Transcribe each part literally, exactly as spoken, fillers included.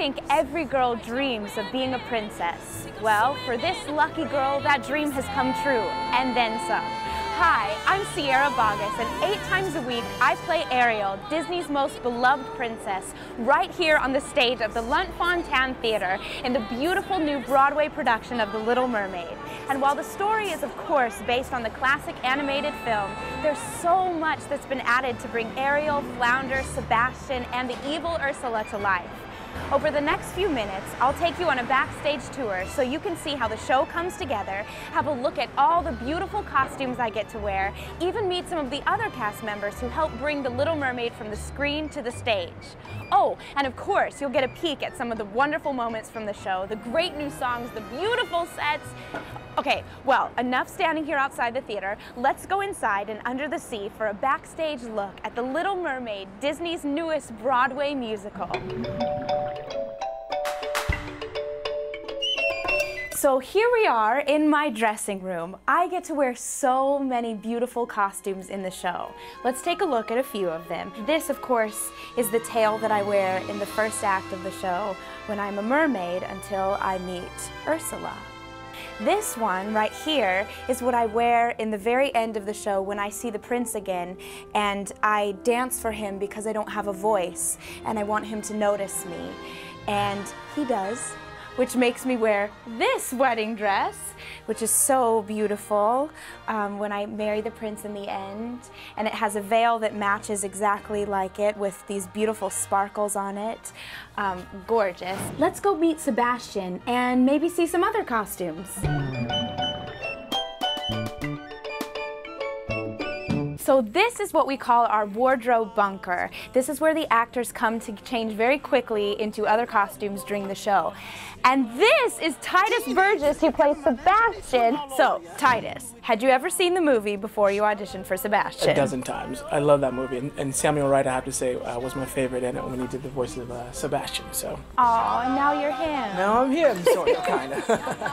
think every girl dreams of being a princess. Well, for this lucky girl, that dream has come true, and then some. Hi, I'm Sierra Boggess, and eight times a week I play Ariel, Disney's most beloved princess, right here on the stage of the Lunt-Fontanne Theater in the beautiful new Broadway production of The Little Mermaid. And while the story is, of course, based on the classic animated film, there's so much that's been added to bring Ariel, Flounder, Sebastian, and the evil Ursula to life. Over the next few minutes, I'll take you on a backstage tour so you can see how the show comes together, have a look at all the beautiful costumes I get to wear, even meet some of the other cast members who help bring The Little Mermaid from the screen to the stage. Oh, and of course, you'll get a peek at some of the wonderful moments from the show, the great new songs, the beautiful sets. Okay, well, enough standing here outside the theater. Let's go inside and under the sea for a backstage look at The Little Mermaid, Disney's newest Broadway musical. So here we are in my dressing room. I get to wear so many beautiful costumes in the show. Let's take a look at a few of them. This, of course, is the tail that I wear in the first act of the show when I'm a mermaid until I meet Ursula. This one right here is what I wear in the very end of the show when I see the prince again and I dance for him because I don't have a voice and I want him to notice me. And he does, which makes me wear this wedding dress, which is so beautiful um, when I marry the prince in the end. And it has a veil that matches exactly like it with these beautiful sparkles on it. Um, gorgeous. Let's go meet Sebastian and maybe see some other costumes. So this is what we call our wardrobe bunker. This is where the actors come to change very quickly into other costumes during the show. And this is Titus Burgess, who plays Sebastian. So, Titus, had you ever seen the movie before you auditioned for Sebastian? A dozen times. I love that movie. And, and Samuel Wright, I have to say, uh, was my favorite in it when he did the voice of uh, Sebastian. So. Oh, and now you're him. Now I'm him, sort of, kind of.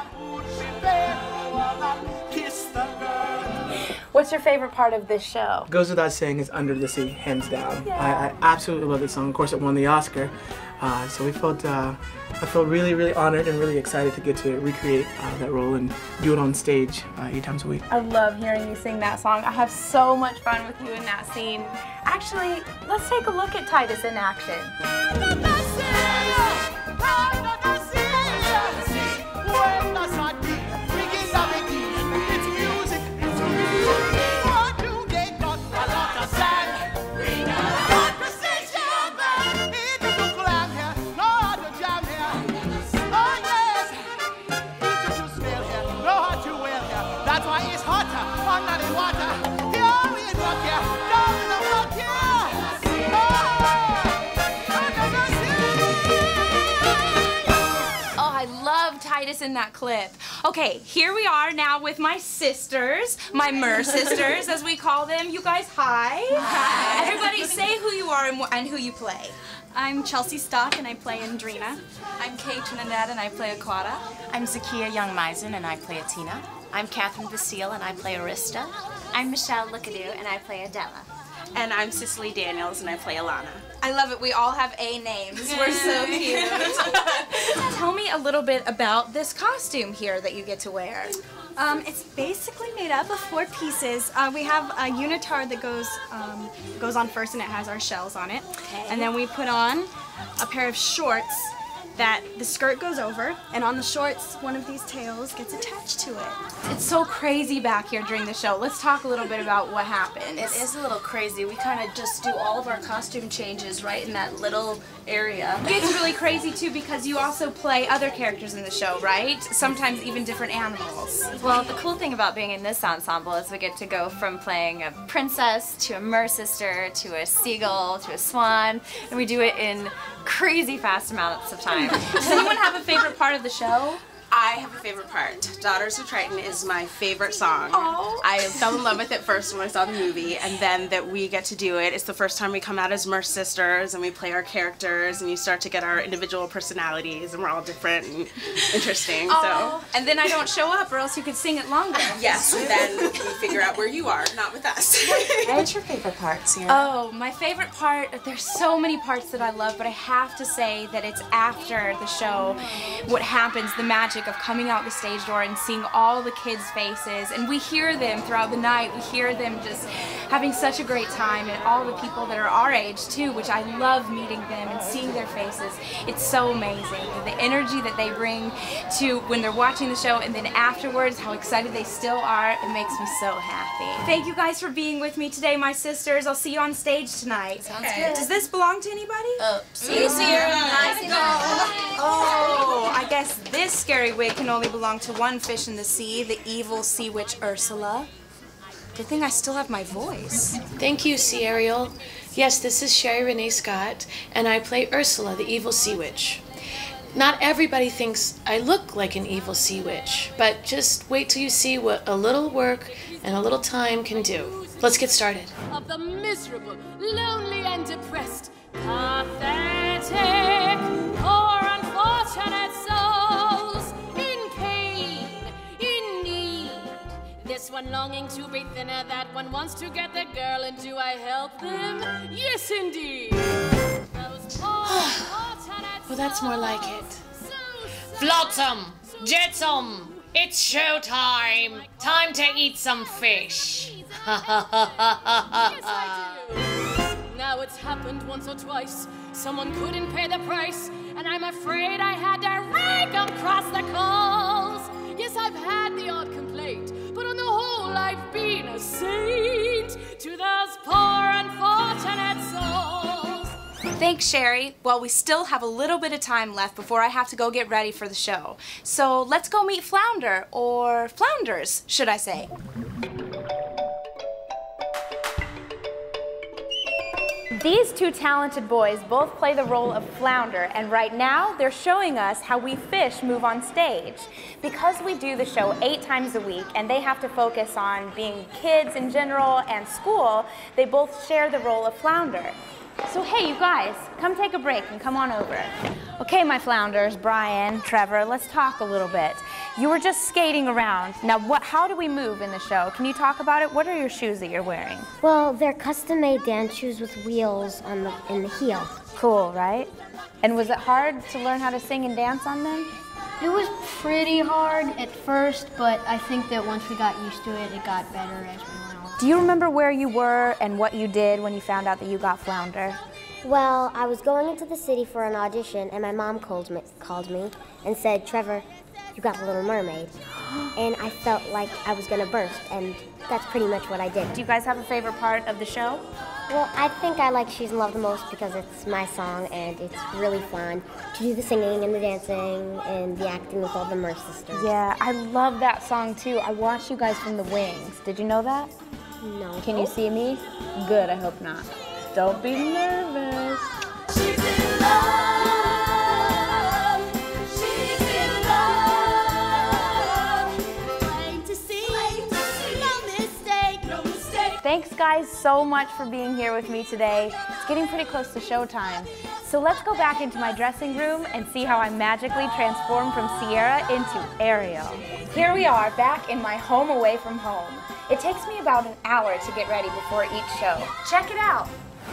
What's your favorite part of this show? Goes without saying is Under the Sea, hands down. Yeah. I, I absolutely love this song. Of course, it won the Oscar. Uh, so we felt, uh, I felt really, really honored and really excited to get to recreate uh, that role and do it on stage uh, eight times a week. I love hearing you sing that song. I have so much fun with you in that scene. Actually, let's take a look at Titus in action. Titus in that clip. Okay, here we are now with my sisters, my Mer sisters, as we call them. You guys, hi. Hi. Everybody say who you are and, and who you play. I'm Chelsea Stock and I play Andrina. I'm Kay Trinidad and I play Aquata. I'm Zakia Young-Misen and I play Atina. I'm Catherine Basile and I play Arista. I'm Michelle Lookadoo and I play Adela. And I'm Cicely Daniels and I play Alana. I love it. We all have A names. We're so cute. Tell me a little bit about this costume here that you get to wear. Um, it's basically made up of four pieces. Uh, we have a unitard that goes um, goes on first and it has our shells on it. Okay. And then we put on a pair of shorts that the skirt goes over, and on the shorts, one of these tails gets attached to it. It's so crazy back here during the show. Let's talk a little bit about what happens. It is a little crazy. We kind of just do all of our costume changes right in that little area. It's really crazy too because you also play other characters in the show, right? Sometimes even different animals. Well, the cool thing about being in this ensemble is we get to go from playing a princess to a mer sister to a seagull to a swan, and we do it in crazy fast amounts of time. Does anyone have a favorite part of the show? I have a favorite part. Daughters of Triton is my favorite song. Oh. I fell in love with it first when I saw the movie, and then that we get to do it. It's the first time we come out as Merce sisters, and we play our characters, and you start to get our individual personalities, and we're all different and interesting. Oh, So. and then I don't show up, or else you could sing it longer. Yes, and then we figure out where you are, not with us. What's your favorite part, Sierra? Oh, my favorite part, there's so many parts that I love, but I have to say that it's after the show, what happens, the magic of coming out the stage door and seeing all the kids' faces, and we hear them throughout the night, we hear them just having such a great time, and all the people that are our age too, which I love meeting them and seeing their faces. It's so amazing, the energy that they bring to when they're watching the show, and then afterwards, how excited they still are, it makes me so happy. Thank you guys for being with me today, my sisters. I'll see you on stage tonight. Sounds good. Does this belong to anybody? Oh, see you, Sierra. Nice to go. Oh, I guess this scary wig can only belong to one fish in the sea, the evil sea witch Ursula. Good thing I still have my voice. Thank you, Sierra. Yes, this is Sherry Renee Scott, and I play Ursula, the evil sea witch. Not everybody thinks I look like an evil sea witch, but just wait till you see what a little work and a little time can do. Let's get started. Of the miserable, lonely and depressed, pathetic, poor unfortunate souls in pain, in need. This one longing to be thinner, that one wants to get the girl, and do I help them? Yes, indeed. Those poor unfortunate Well, that's more like it. Flotsam, jetsam, it's showtime. Time to eat some fish. Yes, I do. Now it's happened once or twice. Someone couldn't pay the price, and I'm afraid I had to rake across the coals. Yes, I've had the odd complaint, but on the whole I've been a saint to those poor unfortunate souls. Thanks, Sherry. Well, we still have a little bit of time left before I have to go get ready for the show. So let's go meet Flounder, or Flounders, should I say. These two talented boys both play the role of Flounder, and right now they're showing us how we fish move on stage. Because we do the show eight times a week and they have to focus on being kids in general and school, they both share the role of Flounder. So hey, you guys, come take a break and come on over. Okay, my Flounders, Brian, Trevor, let's talk a little bit. You were just skating around. Now, what? How do we move in the show? Can you talk about it? What are your shoes that you're wearing? Well, they're custom-made dance shoes with wheels on the in the heel. Cool, right? And was it hard to learn how to sing and dance on them? It was pretty hard at first, but I think that once we got used to it, it got better as we went on. Do you remember where you were and what you did when you found out that you got Flounder? Well, I was going into the city for an audition, and my mom called me, called me and said, "Trevor, you got the Little Mermaid." And I felt like I was going to burst, and that's pretty much what I did. Do you guys have a favorite part of the show? Well, I think I like She's in Love the most because it's my song, and it's really fun to do the singing and the dancing and the acting with all the Merce sisters. Yeah, I love that song too. I watched you guys from the wings. Did you know that? No. Can you see me? Good, I hope not. Don't be nervous. She's in love. She's in love. Plain to see. Plain to see. No mistake. No mistake. Thanks, guys, so much for being here with me today. It's getting pretty close to showtime. So let's go back into my dressing room and see how I magically transformed from Sierra into Ariel. Here we are, back in my home away from home. It takes me about an hour to get ready before each show. Check it out.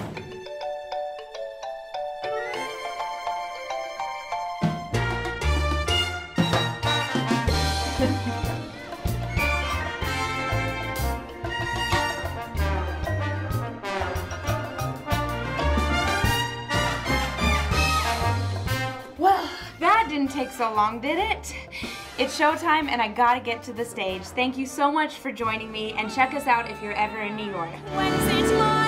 Well, that didn't take so long, did it? It's showtime and I gotta get to the stage. Thank you so much for joining me, and check us out if you're ever in New York. Wednesday tomorrow.